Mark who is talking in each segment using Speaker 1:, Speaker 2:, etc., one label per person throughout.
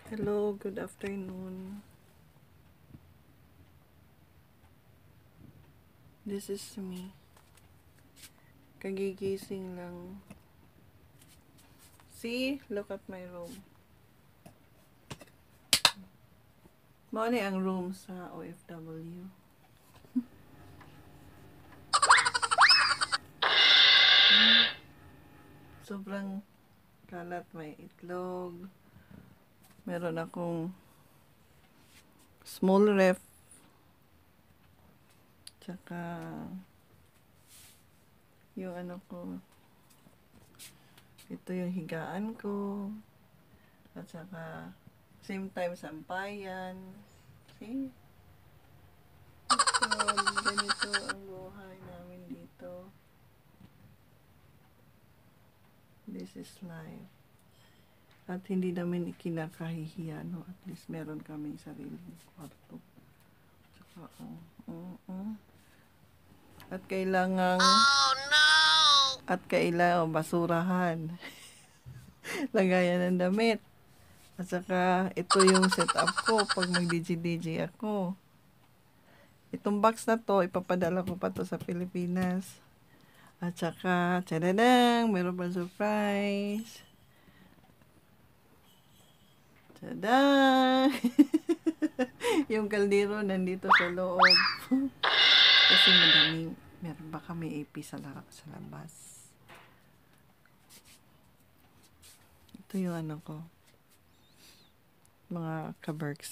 Speaker 1: Hello, good afternoon. This is me. Kagigising lang. See? Look at my room. Mao ni ang room sa OFW. Sobrang kalat, may itlog. Meron akong small ref. Tsaka yung ano ko. Ito yung higaan ko. At saka same time sampayan. See? So, ganito ang buhay namin dito. This is life. At hindi namin ikinakahihiya, no? At least meron kaming sariling kwarto. Tsaka, At kailangan... Oh, no! At kailangan basurahan. Lagayan ng damit. At saka, ito yung setup ko pag mag-DJ ako. Itong box na to, ipapadala ko pa to sa Pilipinas. At saka, tadadang, meron pa surprise. Tada! Yung kaldero nandito sa loob. Kasi madaming, meron ba kami AP sa labas. Ito yung ano ko. Mga kaberks.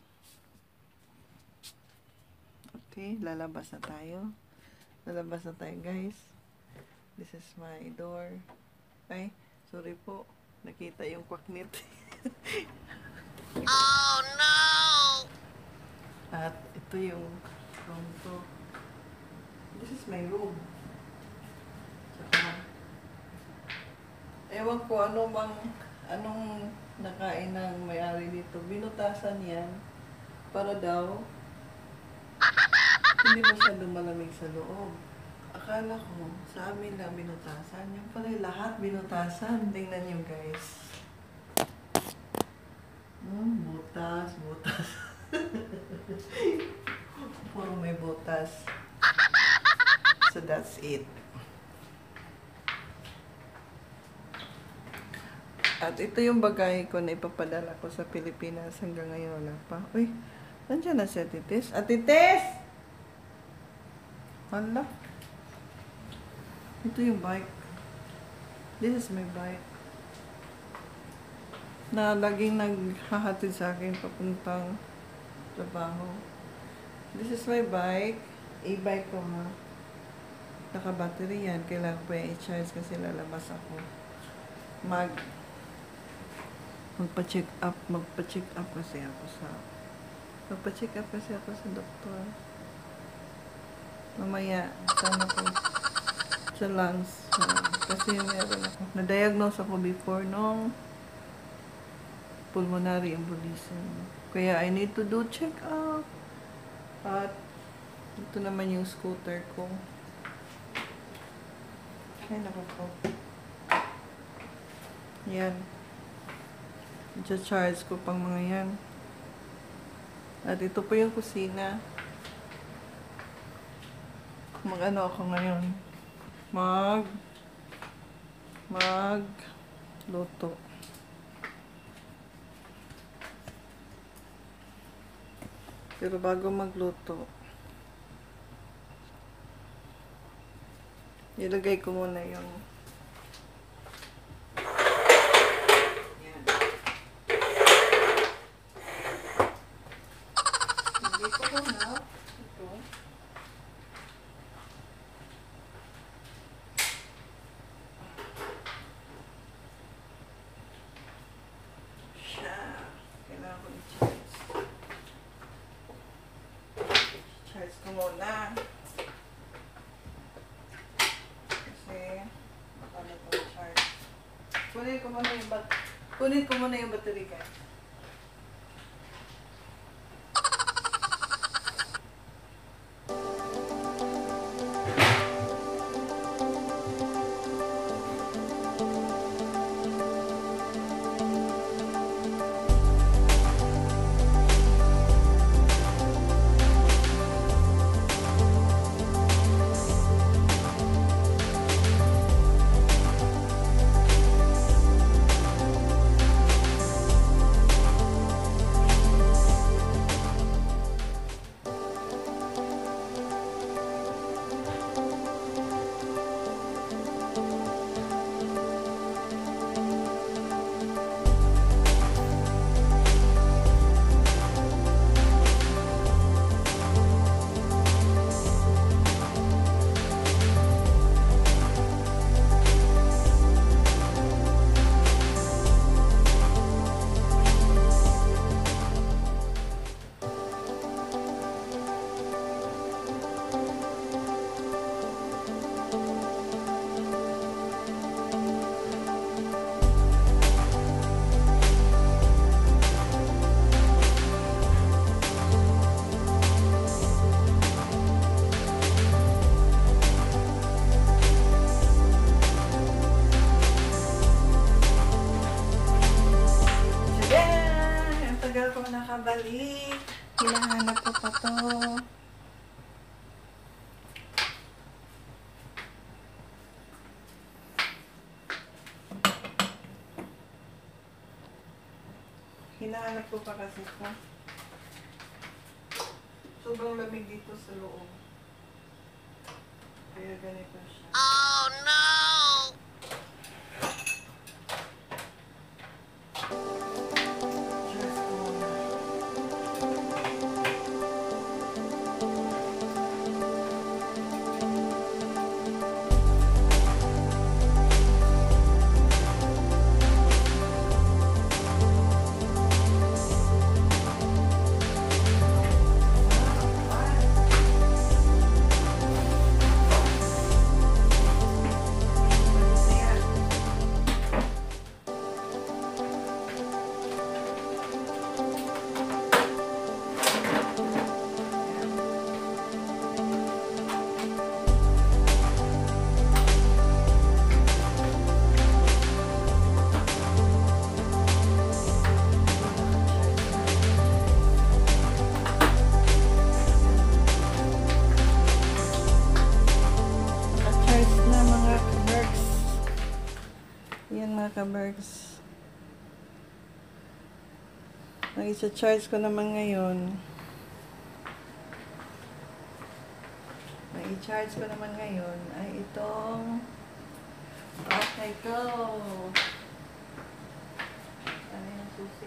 Speaker 1: Okay, lalabas na tayo. Lalabas na tayo, guys. This is my door. Ay, sorry po. Nakita yung kwaknit. Oh, no! At ito yung room ko. This is my room. Tsaka, ewan ko anong nakain ng may-ari dito. Binutasan yan para daw hindi masyadong malamig sa loob. Akala ko, sa amin lang binutasan. Yung pala lahat binutasan. Tingnan nyo, guys. Butas. Puro may butas. So that's it. At ito yung bagay ko na ipapadala ko sa Pilipinas hanggang ngayon wala pa. Uy, nandiyan na si Atites. Atites! Hala. Ito yung bike. This is my bike. Na laging naghahatid sa akin papuntang trabaho. This is my bike. E-bike ko ha. Naka-battery yan. Kailangan ko yung i-charge kasi lalabas ako. Magpa-check up kasi ako sa doktor. Mamaya, sana ko sa lungs. Kasi meron ako. Na-diagnose ako before nung pulmonary embolism. Kaya I need to do check up. At ito naman yung scooter ko. Ay, naku po. Yan. I-charge ko pang mga yan. At ito po yung kusina. Mag-ano ako ngayon? Luto. Pero bago magluto, ilagay ko muna yung yan. Ilagay ko muna ito. Kailangan ko i-charge. Charge ko muna. Kasi, makano ko charge. Kunin ko muna yung battery, guys. nakabalik. Hinahanap ko pa to. Hinahanap ko pa kasi ito. Sobrang lamig dito sa loob. Kaya ganito siya. Oh no! Ka-Berks. Ang isa-charge ko naman ngayon. Ang i-charge ko naman ngayon ay itong okay ko. Ano yung susi?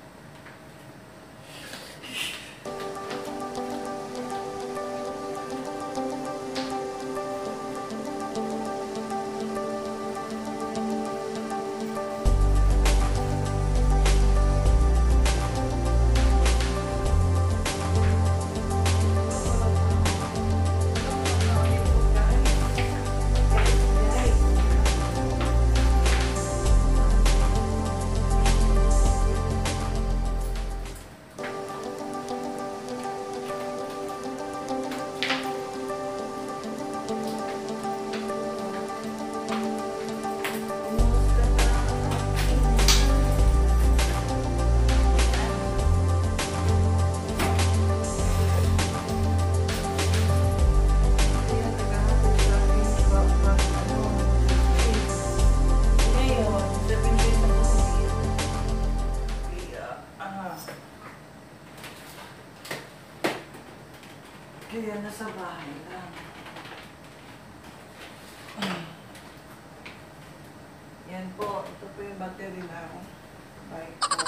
Speaker 1: Kaya nasa bahay lang. Yan po. Ito po yung battery lang. Bike ko.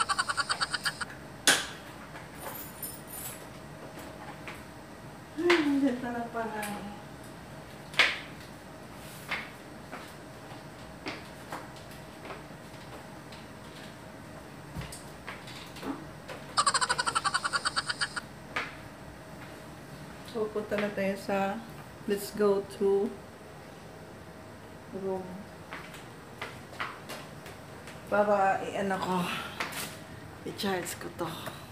Speaker 1: Dito na pala. Pupunta na tayo sa let's go to room para i-ano ko i-charge ko to.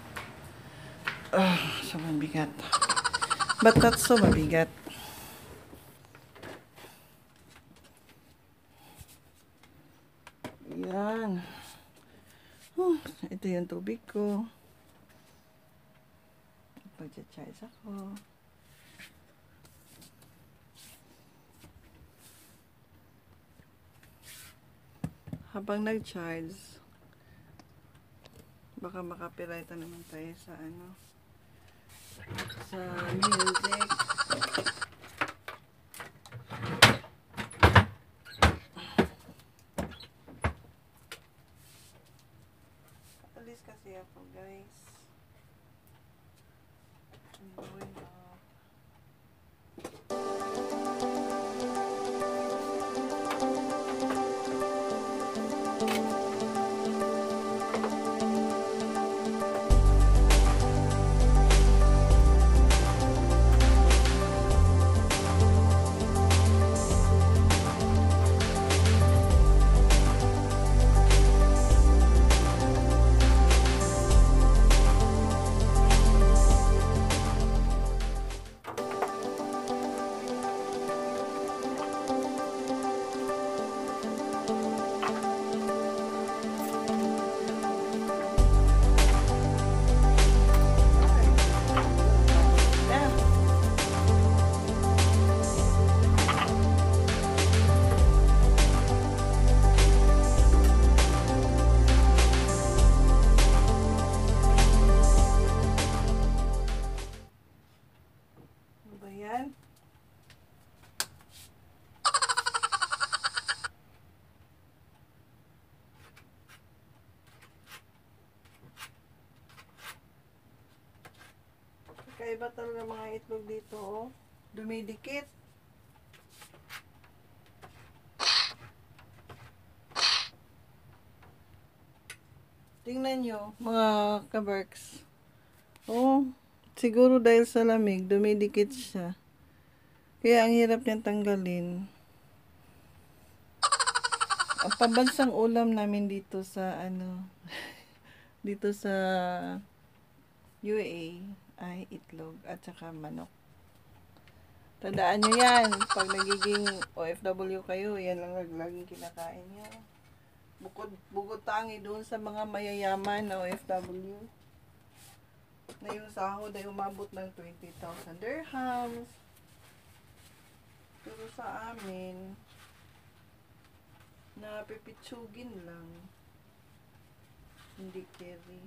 Speaker 1: So mabigat, but that's so mabigat. Yan. Ito yung tubig ko. Pag-charge ako. Habang nag-charge, baka makapirata naman tayo sa ano, sa music. Alis kasi ako, guys. I'm going up. Kakaiba talaga mga itlog dito, oh. Dumidikit. Tingnan nyo, mga kaberks. Oh, siguro dahil sa lamig, dumidikit siya. Kaya ang hirap niyang tanggalin. Ang pambansang ulam namin dito sa dito sa UAE ay itlog at saka manok. Tandaan nyo yan, pag nagiging OFW kayo, yan lang laging kinakain nyo. Bukod tangi doon sa mga mayayaman na OFW, na yung sahod ay umabot ng 20,000 dirhams. Pero sa amin, na pipitsugin lang. Hindi carry.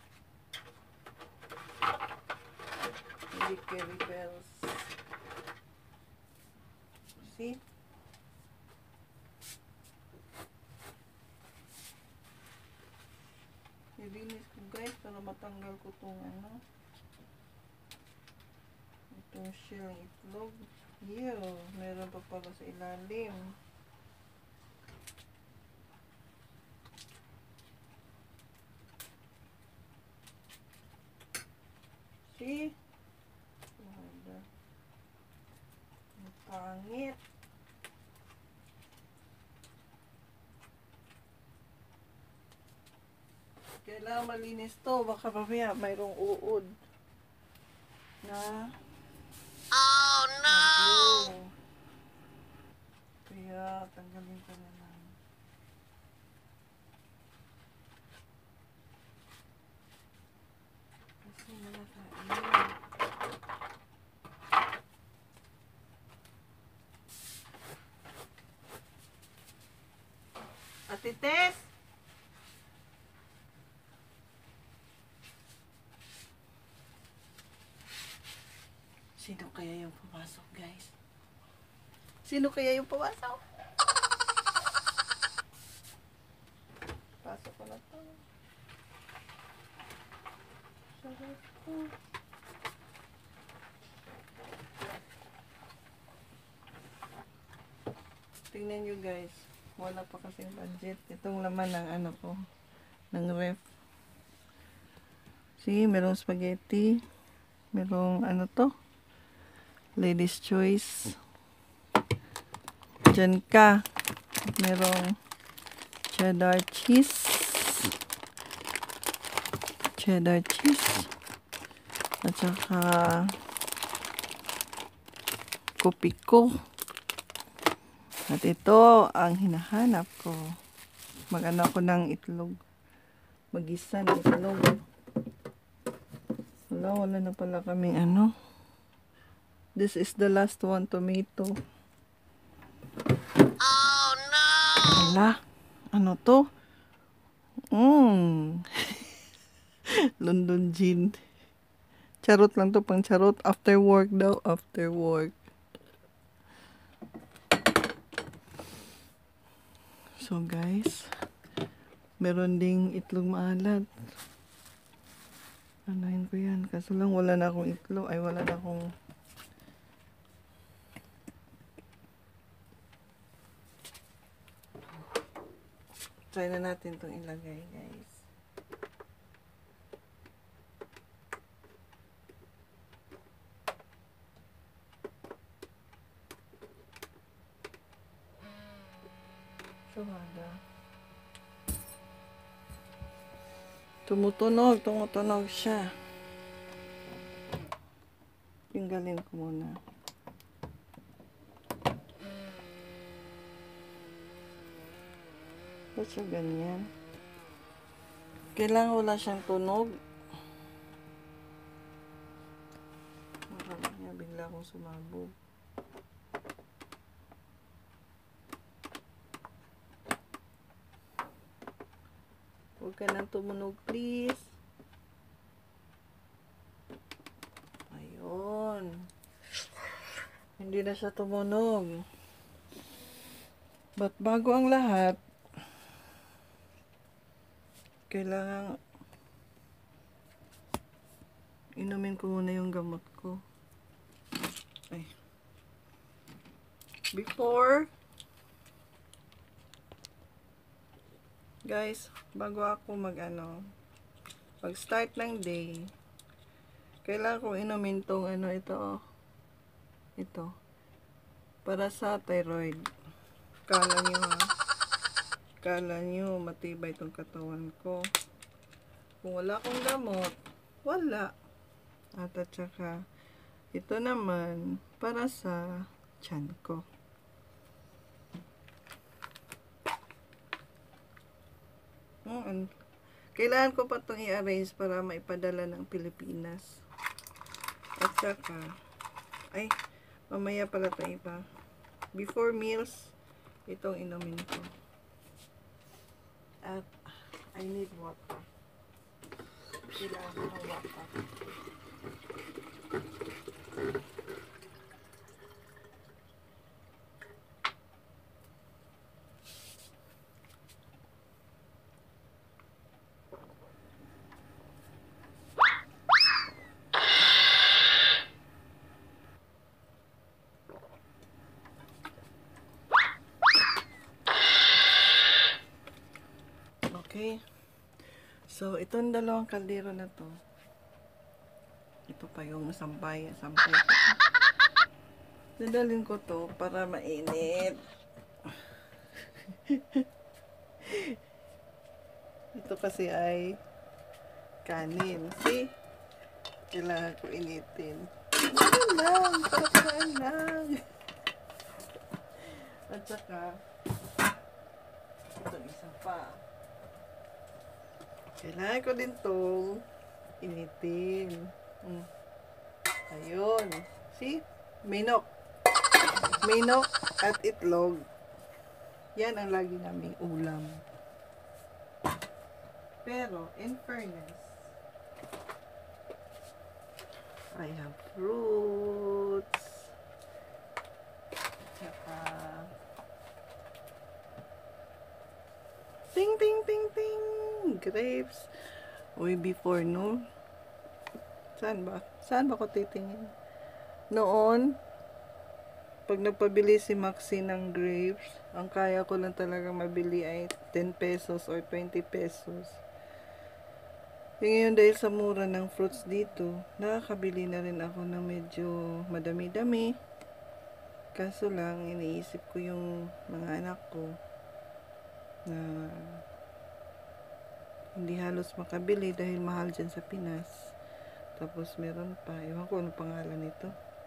Speaker 1: Hindi carry bells. See? Nilinis ko guys para matanggal ko itong itong shell itlog. Ew, meron pa pala sa ilalim. See? Ang pangit. Kailangan malinis to. Baka mamaya mayroong uod na oh no! Kaya tanggalin ko na lang. Kasi malakain. Ate Tess! Sino kaya yung pumasok, guys? Sino kaya yung pumasok? Pasok ko na to. Sarap ko. Tingnan nyo, guys. Wala pa kasing budget. Itong laman ng ko. Ng ref. See, merong spaghetti. Merong to? Ladies Choice. Diyan ka. Merong cheddar cheese. Cheddar cheese. At saka kopiko. At ito ang hinahanap ko. Mag-ano ako ng itlog. Mag-isa ng itlog. Wala na pala kaming This is the last one, tomato. Oh no! Wala. Ano to? London gin. Charot lang to, pang charot. After work daw. After work. So guys, meron ding itlog maalat. Anahin ko yan. Kaso lang wala na akong itlog. Ay, wala na akong try na natin itong ilagay, guys. Sumada. Tumutunog siya. Tinggalin ko muna. Ba't siya ganyan? Kailangan wala siyang tunog. Makala niya, bigla akong sumabog. Huwag ka nang tumunog, please. Ayun. Hindi na siya tumunog. But bago ang lahat, kailangan Inumin ko muna yung gamot ko. Ay. Before, guys, bago ako mag-start ng day, kailangan kong inumin tong ito, ito, para sa thyroid. Kala nyo matibay itong katawan ko. Kung wala akong gamot, wala. At saka, ito naman, para sa tiyan ko. Kailangan ko pa itong i-arrange para maipadala ng Pilipinas. At saka, ay, mamaya pala ito iba. Before meals, itong inumin ko. At, I need water. Kailangan ko ng water. Okay. So, itong dalawang kaldero na to. Ito pa yung sampay ko. Dadalhin ko to para mainit. Ito kasi ay kanin. See? Kailangan ko initin. Ano lang? Parang lang. At saka, ito isa pa. Kailangan ko din itong initin. Ayun. See? Minok. Minok at itlog. Yan ang lagi naming ulam. Pero, in fairness, I have fruits. Saka, ting, ting, ting, ting. Grapes. Uy, before, no? Saan ba? Saan ba ko titingin? Noon, pag nagpabili si Maxi ng grapes, ang kaya ko lang talaga mabili ay 10 pesos or 20 pesos. Ngayon, dahil sa mura ng fruits dito, nakakabili na rin ako ng medyo madami-dami. Kaso lang, iniisip ko yung mga anak ko na hindi halos makabili dahil mahal dyan sa Pinas. Tapos meron pa, ewan ko ano pangalan nito.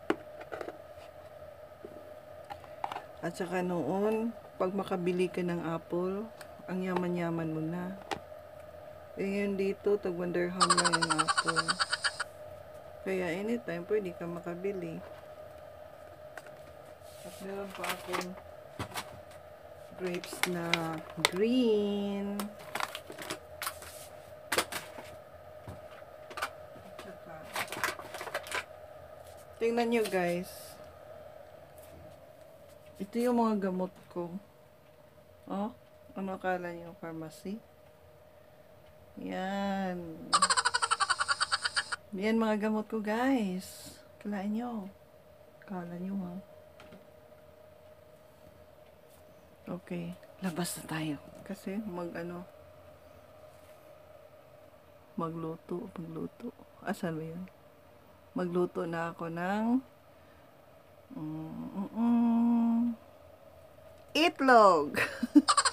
Speaker 1: At saka noon, pag makabili ka ng apple, ang yaman-yaman mo na. Ngayon dito, tag 1 dirham lang yung apple. Kaya anytime, pwede ka makabili. At meron pa akong grapes na green. Tingnan nyo guys. Ito yung mga gamot ko. Oh, ano akala nyo? Pharmacy? Yan. Yan mga gamot ko guys. Kalain nyo. Kala nyo ha. Okay. Labas na tayo. Kasi magluto. Asan ba yun? Magluto na ako ng itlog.